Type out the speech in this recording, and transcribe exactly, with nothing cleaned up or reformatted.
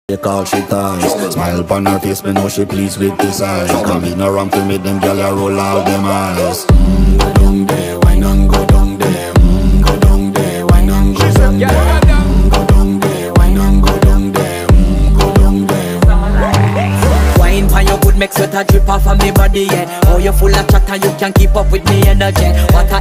She call she ties. Smile upon her face, me know she pleased with this eyes. Come in around to meet them gyal ya roll out them eyes. Mm, go down there, wine and go down there. Mm, go down there, wine and go down there. Mm, go down there, wine and go down there. Mm, go down there. Wine pan your good make sweat a drip off of me body, yeah. Oh, you full of chatter, you can't keep up with me energy. What a